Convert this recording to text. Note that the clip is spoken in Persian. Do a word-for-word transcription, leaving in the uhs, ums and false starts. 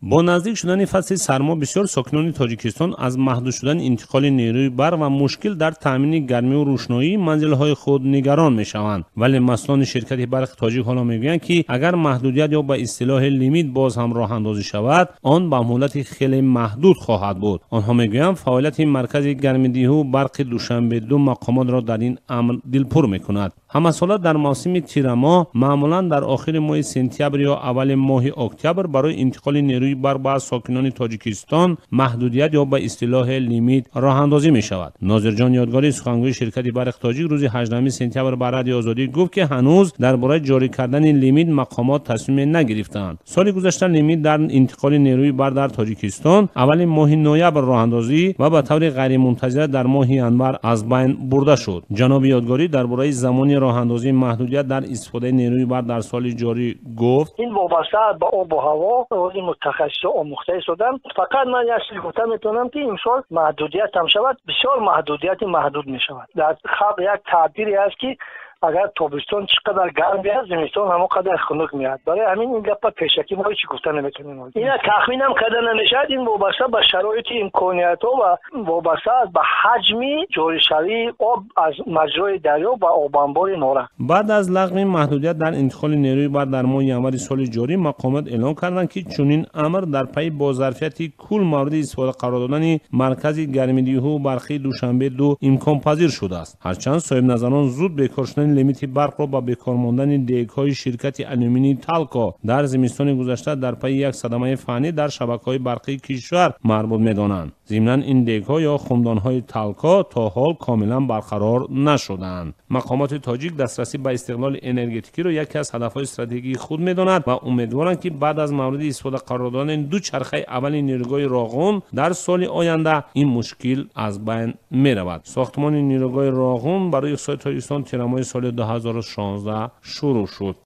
با نزدیک شدن فصل سرما بسیار ساکنان تاجیکستان از محدود شدن انتقال نیروی برق و مشکل در تامین گرمی و روشنایی منزل‌های خود نگران می‌شوند. ولی مسئولان شرکت برق تاجیک حالا میگویند که اگر محدودیت یا به اصطلاح لیمیت باز هم راه اندازی شود، آن به مهلت خیلی محدود خواهد بود. آنها میگویند فعالیت مرکز گرم‌دهی و برق دوشنبه دو مقامات را در این امر دلپور می‌کند. همساله در موسم تیر ماه معمولا در آخر ماه سپتامبر یا اول ماه اکتبر برای انتقال نیروی برق به ساکنان تاجیکستان محدودیت یا به اصطلاح لیمیت راه اندازی می شود. ناظر جان یادگاری سخنگوی شرکت برق تاجیک روز هجدهم سپتامبر به رادیو آزادی گفت که هنوز درباره جاری کردن لیمیت مقامات تصمیم نگرفتند. سال گذشته لیمیت در انتقال نیروی برق در تاجیکستان اول ماه نوامبر راه اندازی و به طور غیر منتظره در ماه انور از بین برده شد. جناب یادگاری درباره زمانی راه اندازی محدودیت در استفاده نیروی برق در سال جاری گفت: این وابسته به آب و هوا و متخصص آموخته شدن. فقط من یک چیز گفته میتونم که امسال محدودیت هم شود، بسیار محدودیت محدود می شود. در خب یک تعبیری است که اگر تابستان چقدر گرم بیاد زمستان هم قدر خنک میاد. برای همین این گپ پیشکی ما هیچ گفته نمیتونیم. این تخمین هم کرده نمیشد. این وابسته به شرایط امکانیات و وابسته به حجم جاری شوی آب از مجرای دریا و آب انبار نارنج. بعد از لغو محدودیت در انتقال نیروی برق در ماه ینور سال جاری، مقامات اعلام کردند که چنین امر در پی با ظرفیت کل مورد استفاده قرار دادن مرکز گرم‌دهی و برقی دوشنبه دو امکان پذیر شده است. هرچند صاحب نظران زود بیکار شدن لیمیت برق را با بیکار ماندن دیگ‌های شرکت آلومینی تالکو در زمستان گذشته در پی یک صدمه فنی در شبکه‌های برقی کشور مربوط می‌دانند. ضمناً این دیگ‌ها یا خمدان‌های تالکو تا حال کاملا برقرار نشدند. مقامات تاجیک دسترسی به استقلال انرژتیکی را یکی از هدف‌های استراتژیک خود می‌دانند و امیدوارند که بعد از مورد استفاده قرار دادن دو چرخه اول نیروگاه راغون در سال آینده این مشکل از بین می‌رود. ساختمان نیروگاه راغون برای اقصای تاجیکستان تیر ماه سال دو هزار و شانزده شروع شد.